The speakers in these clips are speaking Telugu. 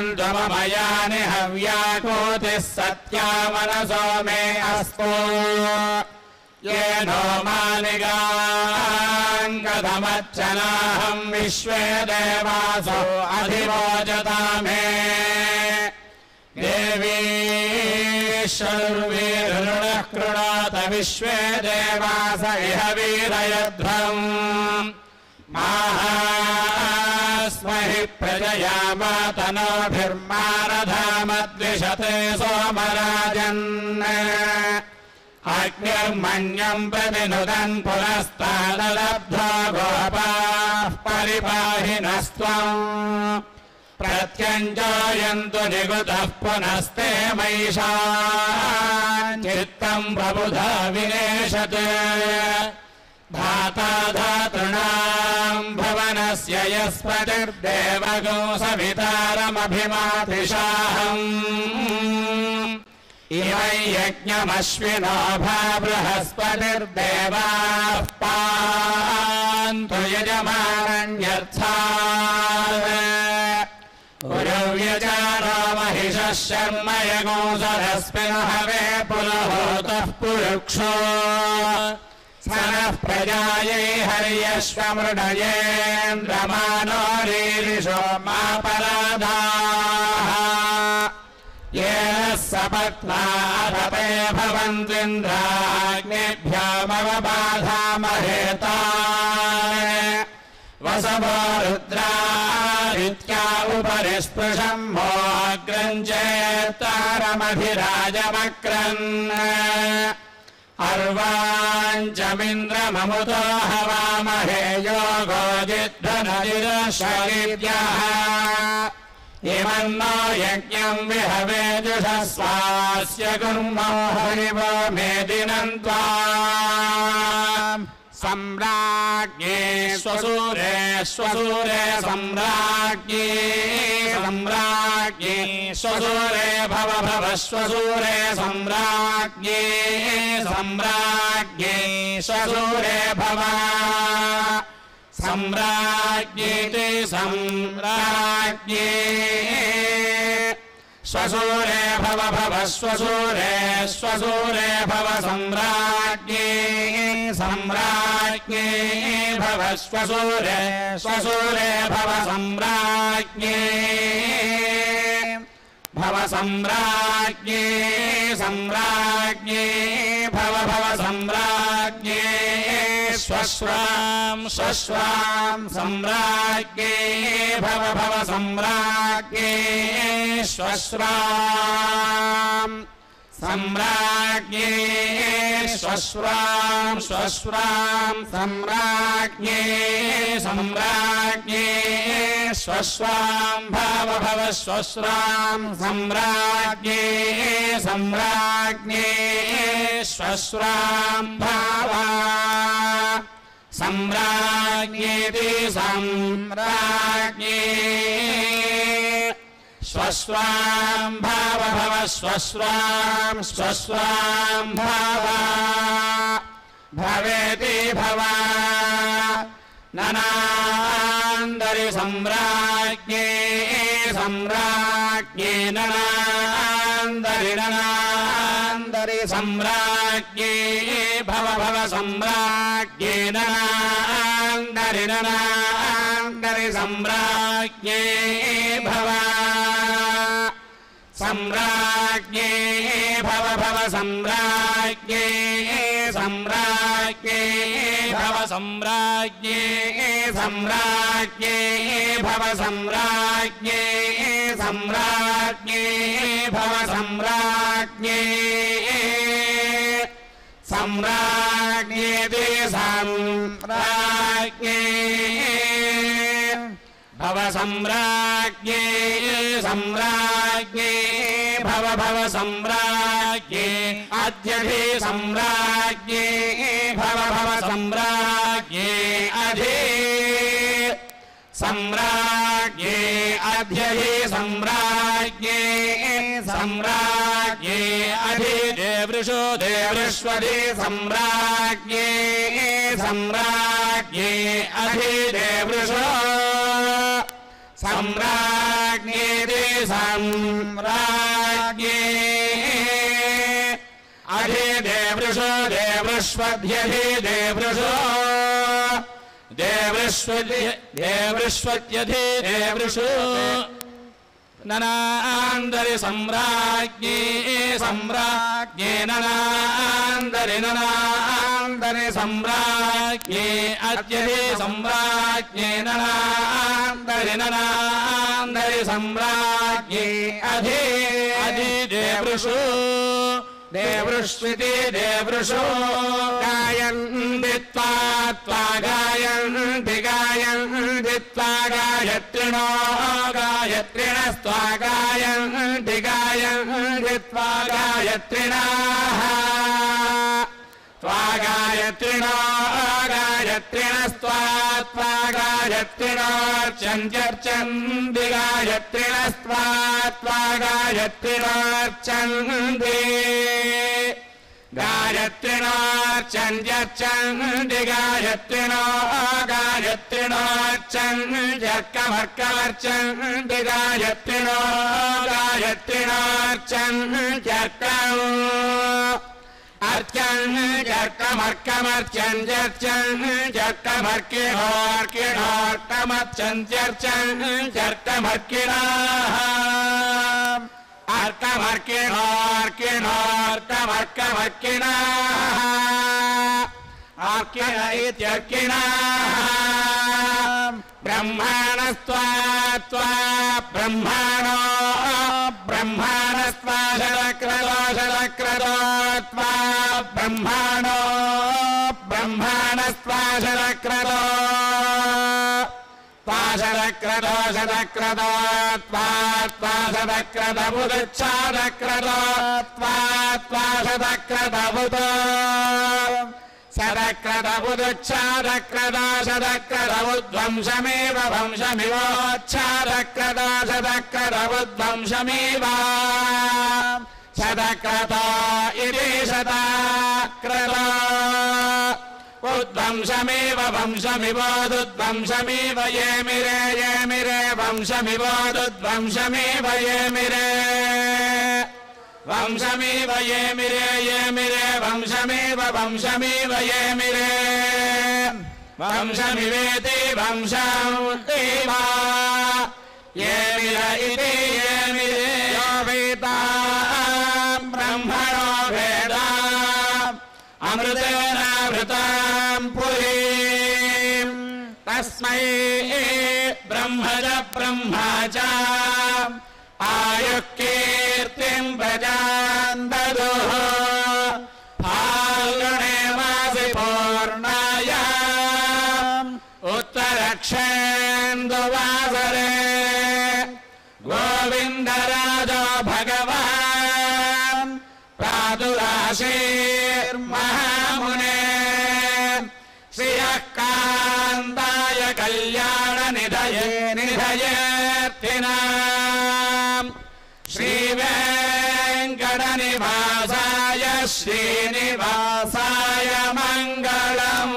त्वमयानि हव्याकोतिः सत्या मनसो मे अस्तु येनो मानिगाङ्गधमच्चनाहं विश्वे देवासो अधिवोचता मे देवी शर्वीरुणः कृणोत विश्वे देवास इह वीरयध्वम् माहास्महि प्रजया मातनोभिर्मारधामद्विषते सोमराजन् अग्निर्मण्यम् प्रतिनुदन् पुरस्तादलब्धो गोपाः परिपाहिनस्त्वम् प्रत्यञ्जायन्तु निगुतः पुनस्ते मयिषाम् चित्तम् प्रबुधा विनेशते धाता धातॄणाम् भवनस्य यस्पतिर्देवगो सवितारमभिमातिशाहम् इमै यज्ञमश्विनो भा बृहस्पतिर्देवाः पान्तु यजमानन्यर्थात् पुरव्यजारो महिषः शर्म यगोसरस्मिन् हवे पुलहोतः पुरुक्षो सनः प्रजायै हर्यश्वमृडयेन्द्रमानो रीरिषो मापराधाः येन सपत्नाधपे भवन्त्विन्द्राग्निभ्यामवबाधामहेतान् वसवो रुद्रादित्या उपरि स्पृशम् मोऽग्रम् चेत्तारमधिराजमक्रन् अर्वाञ्चमिन्द्रममुतो हवामहे योगो जिद्धनजिरशरीभ्यः इमन्नो यज्ञम् विहवेजुषस्वास्य कुर्मो हरिवो मेदिनम् त्वाम् सम्राज्ञे स्वसूरे स्वसूरे सम्राज्ञे सम्राज्ञे स्वसूरे भव भव स्वसूरे सम्राज्ञे सम्राज्ञे स्वसूरे भव सम्राज्ञेति सम्राज्ञे स्वसूरे भव भव स्वसूरे स्वसूरे भव सम्राज्ञे सम्राज्ञे भव स्वसूरे स्वसूरे भव सम्राज्ञे भव सम्राज्ञे सम्राज्ञे भव भव सम्राज्ञे स्वस्वाम् स्वस्वाम् सम्राज्ञे भव भव सम्राज्ञे स्वस्वाम् सम्राज्ञे स्वस्वाम् स्वस्वाम् सम्राज्ञे सम्राज्ञे स्वस्वाम् भव भव स्वस्वाम् सम्राज्ञे सम्राज्ञे स्वस्वाम् भव सम्राज्ञेति सम्राज्ञे स्वस्वाम् भव भव स्वस्वाम् स्वस्वाम् भव भवेति भव ननान्दरि सम्राज्ञे सम्राज्ञे ननान्दरि ननान्दरि सम्राज्ञे भव भव सम्राज्ञे ननान्दरि ननान्दरि सम्राज्ञे भव सम्राज्ञे भव भव सम्राज्ञे सम्राज्ञे भव सम्राज्ञे सम्राज्ञे भव सम्राज्ञे सम्राज्ञे भव सम्राज्ञे सम्राज्ञेति सम्राज्ञे भव सम्राज्ञे सम्राज्ञे भव भव सम्राज्ञे अध्यधि सम्राज्ञे भव भव सम्राज्ञे अधि सम्राज्ञे अध्यधि सम्राज्ञे सम्राज्ञे अधि देवृषो देवृष्वधि सम्राज्ञे सम्राज्ञे अधि देवृषो सम्राज्ञेति सम्राज्ञे अधिदेवृषो देवृष्वध्यधि देवृषो देवृष्वत्यधि देवृषो ननान्दरि सम्राज्ञे सम्राज्ञे ननान्दरि ननान्दरि सम्राज्ञे अत्यधि सम्राज्ञे ननान्दरि ननान्दरि सम्राज्ञे अधि देवृषो देवृष्विति देवृषो गायन्ति त्वा गायन्ति गायन्ति त्वा गायत्रिणो गायत्रिणस्त्वा गायन्ति गायन्ति त्वा गायत्रिणाः त्वा गायत्रिणो गायत्रिणस्त्वा त्वा गायत्रिणोऽर्चन्त्यर्चन्ति गायत्रिणस्त्वा त्वा गायत्रिणोऽर्चन्ति गायत्रिणोऽर्चन्त्यर्चन्ति गायत्रिणो गायत्रिणोऽर्चन्त्यर्कमर्कमर्चन्ति गायत्रिणो गायत्रिणोऽर्चन्त्यर्कम् अर्चन् जर्कमर्कमर्चन् जर्कमर्किणोर्किणोर्कमर्चन्त्यर्चन् जर्कमर्किणाः अर्कमर्किणोर्किणोर्कमर्कमर्किणाः अर्किण इत्यर्किणाः ब्रह्माणस्त्वा त्वा ब्रह्माणो ब्रह्माणस्त्वा शरक्रदो शरक्रदो त्वा ब्रह्माणो ब्रह्माणस्त्वा शरक्रदो त्वा शरक्रदो शरक्रदो त्वा त्वा शरक्रदबुदच्छादक्रदो त्वा त्वा शरक्रदबुद शरक्रदबुदच्छादक्रदा शरक्रदबुद्वंशमेव वंशमिवोच्छादक्रदा शरक्रदबुद्वंशमेव शतक्रदा इति शतक्रदा उद्वंशमेव वंशमिवोदुद्वंशमेव येमिरे येमिरे वंशमिवोदुद्वंशमेव येमिरे वंशमेव येमिरे येमिरे वंशमेव वंशमेव येमिरे वंशमिवेति वंशमेव येमिर इति येमिरे यो वेदा ब्रह्मणो वेदा अमृतेन वृतां पुरीं तस्मै ब्रह्मज ब्रह्मा च आयुः कीर्तिं प्रजान् ददुः फाल्गुणे मासि पूर्णायाम् उत्तरक्षेन्दुवासरे गोविन्दराजो भगवान् प्रादुराशीर्महामुने श्रियः कान्ताय कल्याणनिधये निधयेऽर्थिनाम् श्रीवेङ्कटनिवासाय श्रीनिवासाय मङ्गलम्।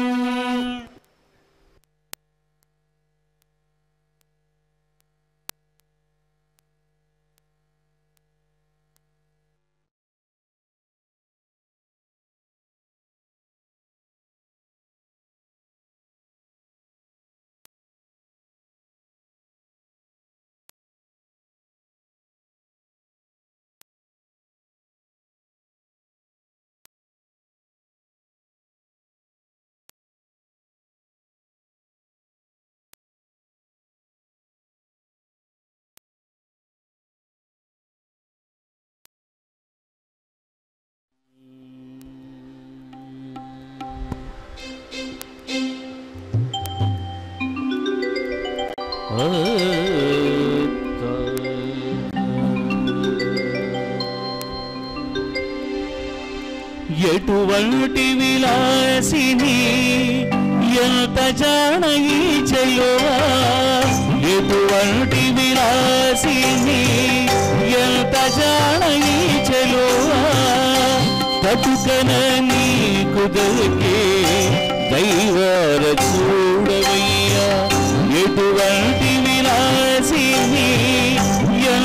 ఎటువంటి విలాసిని ఎంత జానయి చెలువా ఎటువంటి విలాసిని ఎంత జానయి చెలువా బతుకన నీకు దొరికే దైవార చూడవయ్యా ఎటువంటి విలాసిని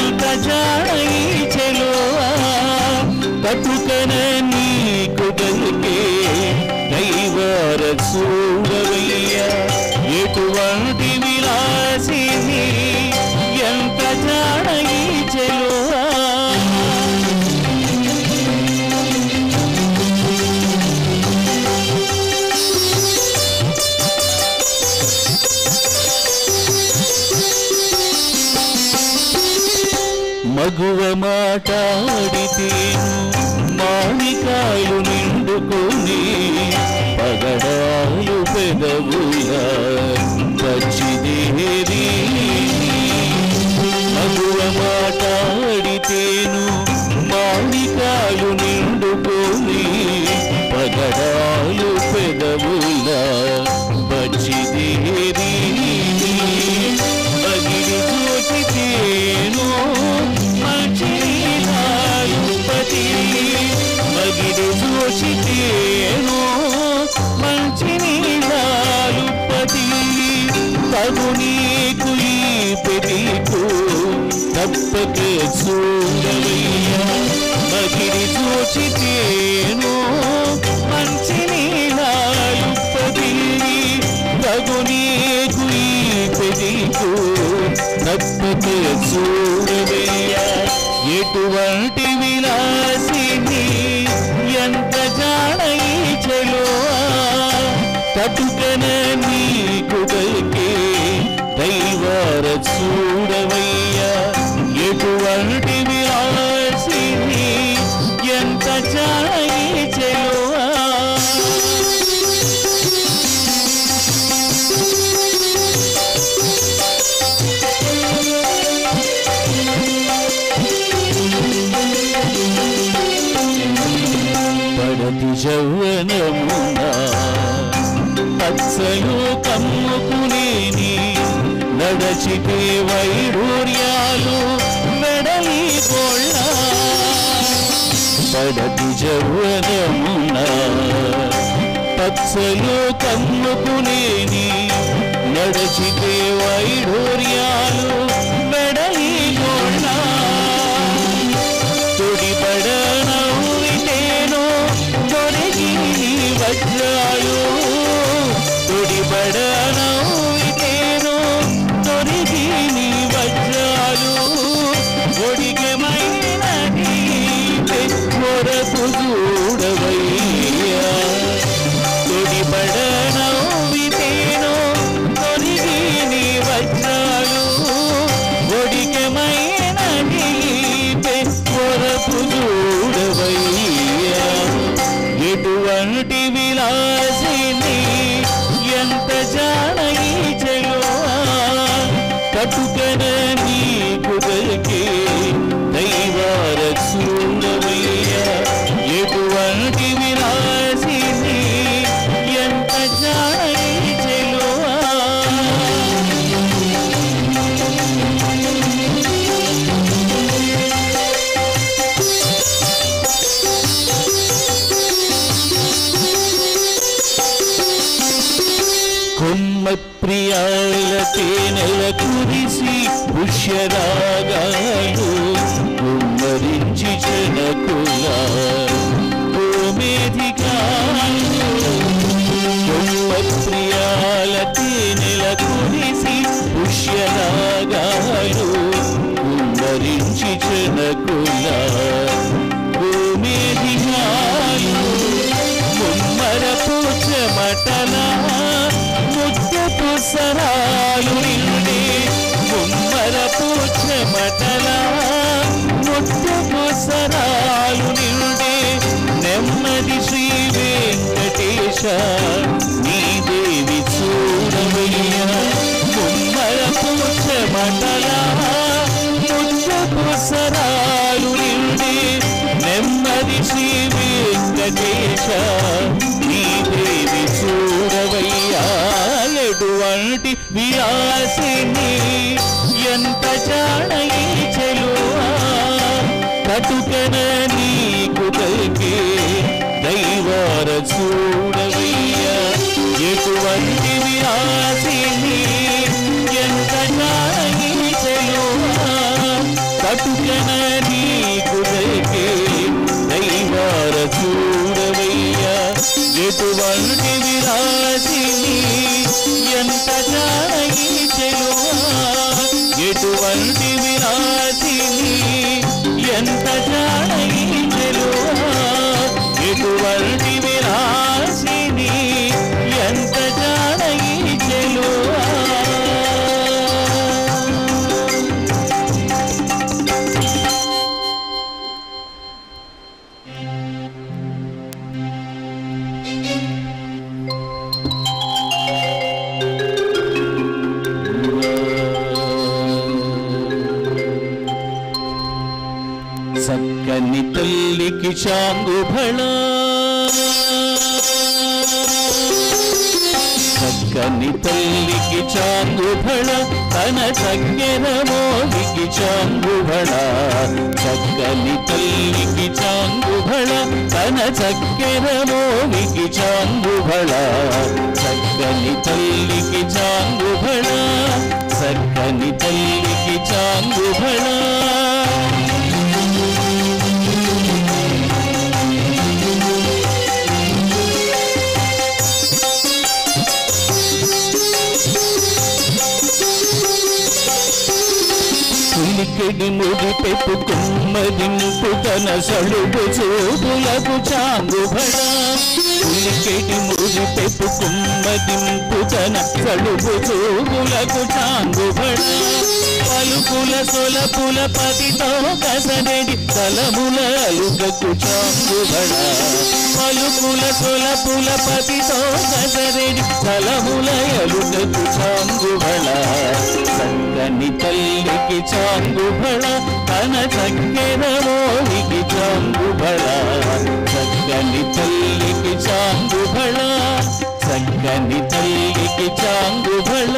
మగువ మాటాడితేను మామికాయలు నిండుకొని పగడాలు పెదవుల పచ్చిదేరి. మగువ మాటాడితేను మామికాయలు నిండుకొని పగడాలు పెదవుల పచ్చిదేరి. మగిడి చూచితేను మంచినీలాలుపతి, మగిడి చూచితేను మంచినీలాలుపతి. తగు నీకు ఈ పెదీకు తప్పక చూడవయ్యా. మగిడి చూచితేను మంచినీలాలుపతి. తగు నీకు ఈ పెదీకు తప్పక చూడవయ్యా. ఎటువంటి విలాసిని ఎంత జాడై చెలువా, తటుకన నీకు దొరికే దైవార చూడవయ్యా. ఎటువంటి విలాసిని ఎంత జాడై చెలువా. పడతి యవ్వనమున పచ్చలు కమ్ముకునేని నడచితే వైడూర్యాలు మెడలి గోళ్ళ. పడతి యవ్వనమున పచ్చలు కమ్ముకునేని నడచితే వైడూర్యాలు మెడలి గోళ్ళ. తొడిపడ నవ్వితేను తొడిగి వజ్రాలు, తొడిపడ నవ్వితేను తొడిగి వజ్రాలు. ఒడిగమైనది కొరకు చూడవయ్యా. తొడిపడ నవ్వితేను తొడిగి వజ్రాలు. ఒడిగమైనది కొరకు చూడవయ్యా. ఎటువంటి విలాసిని ఎంత జాడై చెలువా, కటుకన నీకు దొరికే దైవార చూడవయ్యా. ఎటువంటి విలాసిని ఎంత జాడై చెలువా. కొమ్మ ప్రియాల తేనెల కురిసి పుష్యరాగాలు కుమ్మరించి జనకుల గోమేధికాలు. కొమ్మ ప్రియాల తేనెల కురిసి పుష్యరాగాలు కుమ్మరించి జనకుల గోమేధికాలు. ముమ్మరపు చెమటల ముద్దపు సరాలు నిండి, ముమ్మరపు చెమటల ముద్దపు సరాలు నిండి. నెమ్మది శ్రీ వెంకటేశ నీ దేవి చూడవయ్యా. ముమ్మరపు చెమటల ముద్దపు సరాలు నిండి. నెమ్మది శ్రీ వెంకటేశ నీ దేవి చూడవయ్యా. ఎటువంటి విలాసిని ఎంత జాడై చెలువా, కటుకన నీకు దొరికే దైవార చూడవయ్యా. ఎటువంటి విలాసిని ఎంత జాడై చెలువా, కటుకన నీకు దొరికే దైవార చూడవయ్యా. ఎటువంటి విలాసిని ఎంత జాడై చెలువా, ఎటువంటి విలాసిని ఎంత జాడై చెలువా. ఎటువంటి విలాసిని చాంగుభళ చక్కని తల్లికి చాంగుభళ తన చక్కెర మోగికి చాంగుభళ చక్కని తల్లికి చాంగుభళ తన చక్కెర మోగికి చాంగుభళ చక్కని తల్లికి చాంగుభళ చక్కని తల్లికి చాంగుభళ ఉలికెడి ముడి పెప్పు కుమ్మదింపు తన సలుగు చూపులకు చాంగుభళ ఉలికెడి ముడి పెప్పు కుమ్మదింపు తన సలుగు చూపులకు చాంగుభళ పలుకుల సొలపుల పతితో కసరెడి తలముల అలుగకు చాంగుభళ పలుకుల సొలపుల పతితో కసరెడి తలముల అలుగకు చాంగుభళ చక్కని తల్లికి చాంగుభళ తన చక్కెర మోగికి చాంగుభళ చక్కని తల్లికి చాంగుభళ చక్కని తల్లికి చాంగుభళ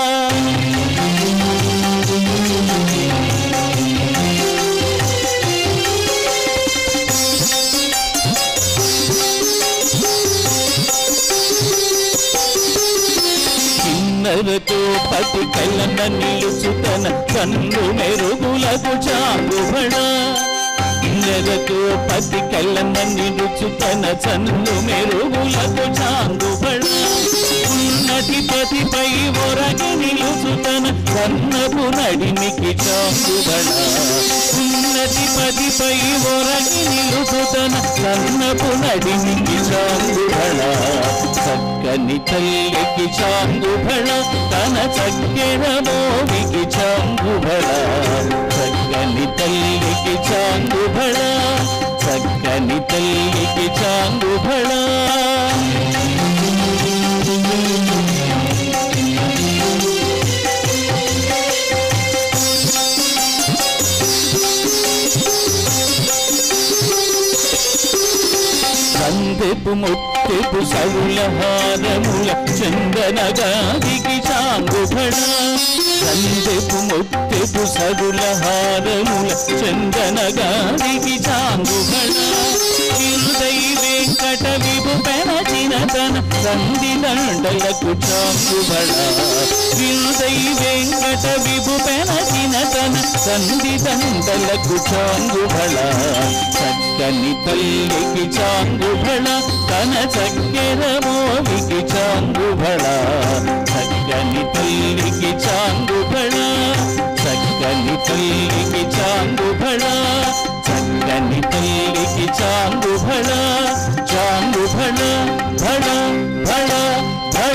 కిన్నెరతో పతి కళ్ళన నిలుచుతన కన్ను మెరుగులకు చాంగుభళ కిన్నెరతో పతి కళ్ళన నిలుచుతన కన్ను మెరుగులకు చాంగుభళ ఉన్నతి పతిపై ఒరగి నిలుచుతన కన్నపు నడిమికి చాంగుభళ ఉన్నతి పతిపై ఒరగి నిలుచుతన కన్నపు నడిమికి చాంగుభళ చక్కని తల్లికి చాంగుభళ తన చక్కెర మోగికి చాంగుభళ చక్కని తల్లికి చాంగుభళ చక్కని తల్లికి చాంగుభళ సందెపు ముత్తెపు సరుల హారముల చందనగాదికి చాంగుభళ సందెపు ముత్తెపు సరుల హారముల చందనగాదికి చాంగుభళ హృదయ వెంకట విభు పెనచిన తన సంధి దండలకు చాంగుభళ హృదయ వెంకట విభు పెనచిన తన సంధి దండలకు చాంగుభళ చక్కని తల్లికి చాంగుభళ తన చక్కెర మోగికి చాంగుభళ చక్కని తల్లికి చాంగుభళ చక్కని తల్లికి చాంగుభళ చక్కని తల్లికి చాంగుభళ చాంగుభళ భళ భళ భళ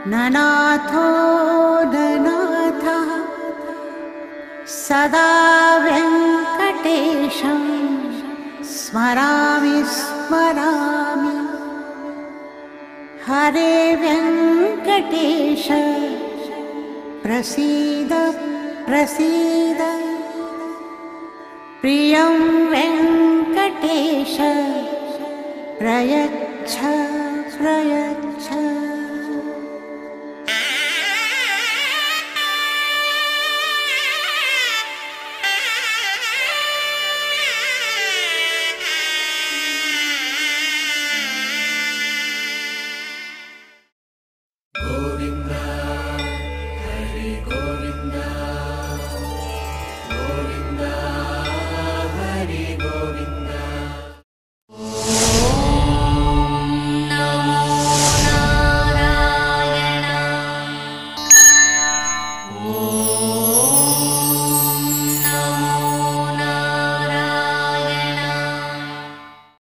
ननाथो ननाथः सदा वेङ्कटेशं स्मरामि स्मरामि। हरे वेङ्कटेश प्रसीद प्रसीद। प्रियं वेङ्कटेश प्रयच्छ प्रयच्छ।